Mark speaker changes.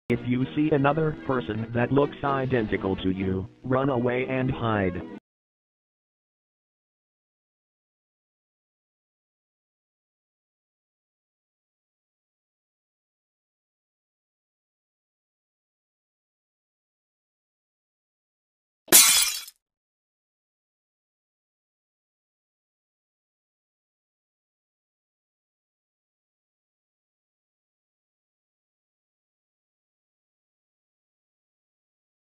Speaker 1: If you see another person that looks identical to you, run away and hide.